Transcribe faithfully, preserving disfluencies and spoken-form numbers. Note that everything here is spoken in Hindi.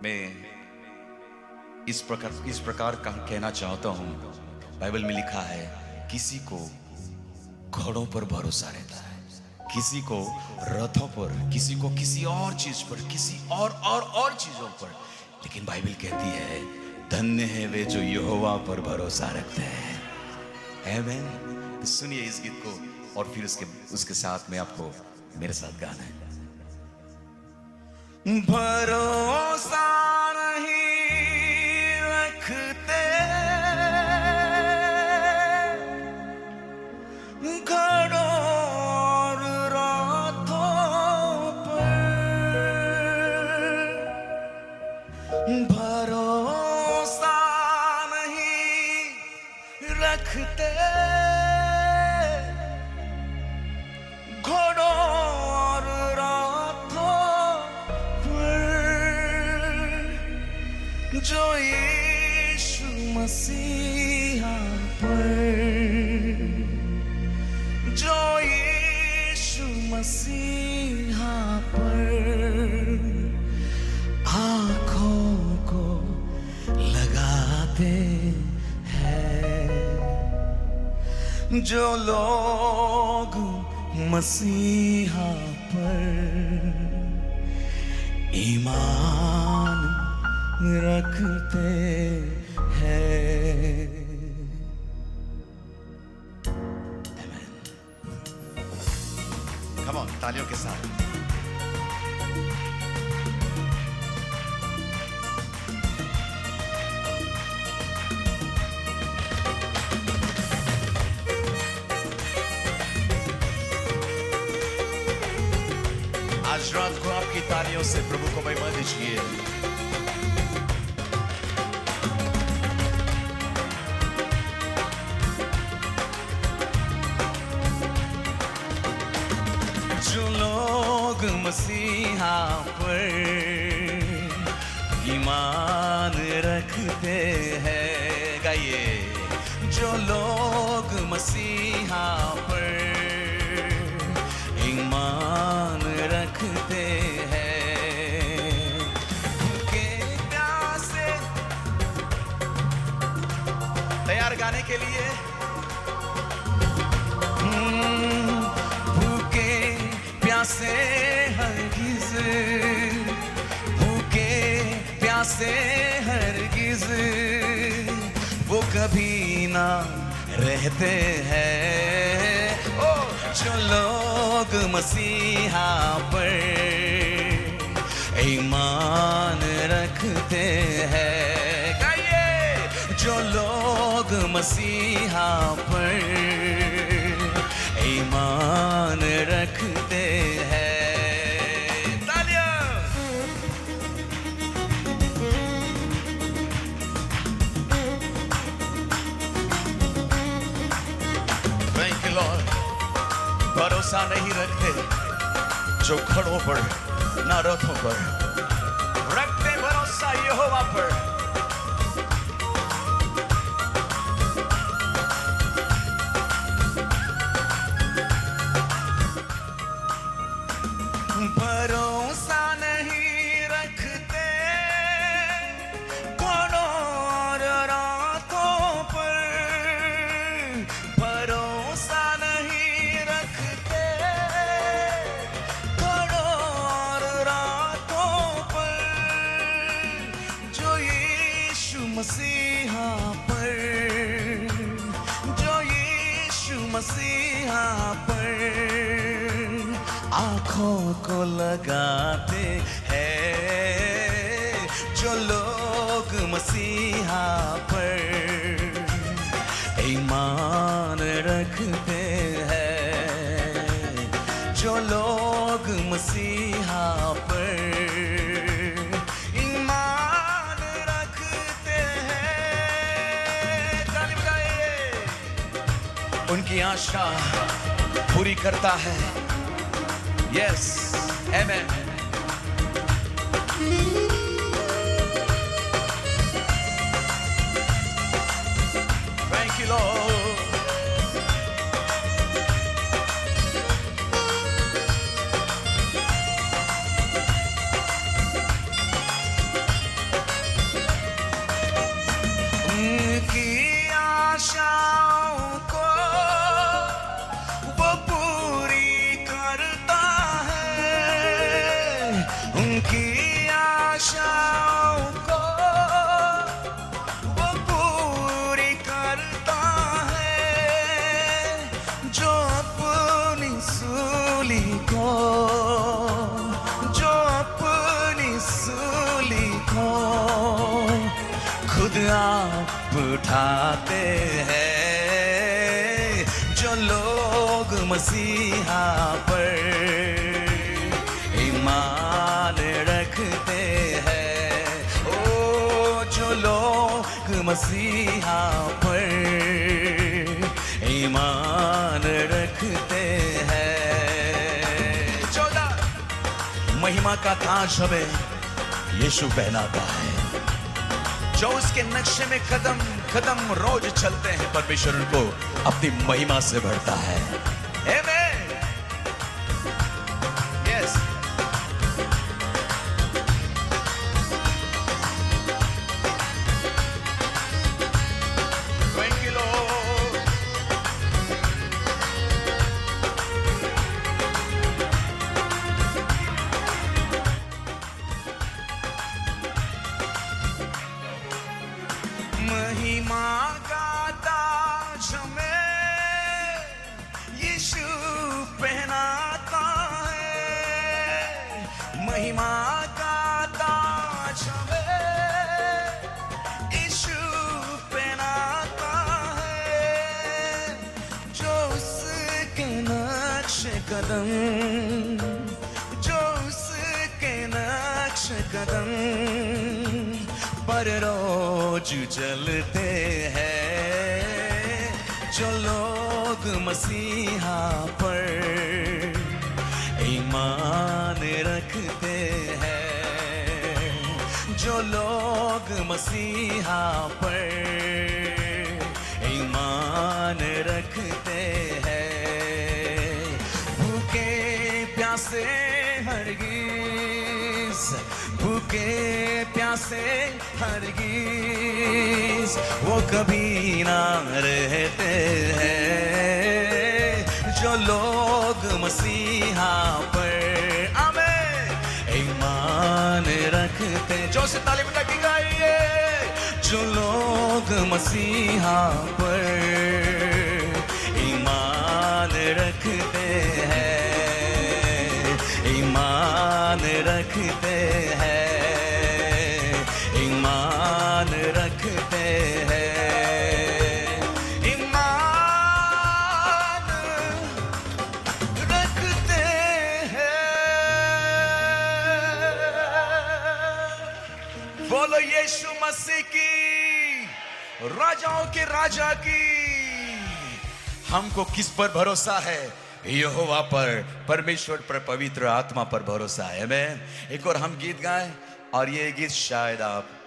मैं इस प्रकार इस प्रकार का कहना चाहता हूं, बाइबल में लिखा है किसी को घोड़ों पर भरोसा रहता है, किसी को रथों पर, किसी को किसी और चीज पर, किसी और और और चीजों पर, लेकिन बाइबल कहती है धन्य है वे जो यहोवा पर भरोसा रखते हैं। आमीन। तो सुनिए इस गीत को और फिर उसके उसके साथ में आपको मेरे साथ गाना है। भरोसा नहीं रखते घड़ों और रातों पर, भरोसा नहीं रखते घड़ों और रातों पर, जो यीशु मसीहा पर, जो यीशु मसीहा पर आँखों को लगाते हैं, जो लोग मसीहा पर ईमान रखते हैं। Come on, तालियों के साथ। आज रात को आपकी तालियों से प्रभु को महिमा दीजिए। जो लोग मसीहा पर ईमान रखते हैं, गाइए, जो लोग मसीहा पर ईमान रखते हैं, भूखे प्यासे, तैयार गाने के लिए, भूखे प्यासे हरगिज़, भूखे प्यासे हरगिज़ वो कभी ना रहते हैं। ओ जो लोग मसीहा पर ईमान रखते हैं, गाइए, जो लोग मसीहा पर ईमान रखते हैं। तालियां। Thank you Lord। भरोसा नहीं रखते जो घड़ों पर ना रथों पर, रखते भरोसा यहोवा पर। भरोसा नहीं रखते घड़ों और रातों पर, भरोसा नहीं रखते घड़ों और रातों पर, जो यीशु मसीहा पर, जो यीशु मसीहा पर आँखों को लगाते हैं, जो लोग मसीहा पर ईमान रखते हैं, जो लोग मसीहा पर ईमान रखते हैं। ताली बजाइए। उनकी आशा पूरी करता है। Yes, amen। Thank you Lord। उनकी आशाओं को वो पूरी करता है, जो अपनी सूली को, जो अपनी सूली को खुद आप उठाते हैं, जो लोग मसीहा पर ईमान रखते हैं, ओ जो लोग मसीहा पर ईमान रखते हैं। चौदह, महिमा का ताज हमें यीशु पहनाता है, जो उसके नक्शे में कदम कदम रोज चलते हैं, परमेश्वर उनको अपनी महिमा से भरता है। आमीन। Yes, thank you lord. महिमा का ताज हमें यीशु पहनाता है, महिमा का ताज हमें यीशु पहनाता है, जो उसके नक्श कदम, जो उसके नक्श कदम पर रोज चलते हैं, जो लोग मसीहा पर ईमान रखते हैं, जो लोग मसीहा पर ईमान रखते हैं, भूखे प्यासे हरगिज, भूखे प्यासे हरगिज वो कभी ना रहते हैं, जो लोग मसीहा पर आमीन ईमान रखते हैं। जो से ताली बजा के गाइए, जो लोग मसीहा पर ईमान रखते हैं, ईमान रखते हैं, ईमान रखते हैं, ईमान रखते हैं। बोलो यीशु मसीह की, राजाओं के राजा की। हमको किस पर भरोसा है? यहोवा पर, परमेश्वर पर, पवित्र आत्मा पर भरोसा है। आमीन। एक और हम गीत गाएं, और ये गीत शायद आप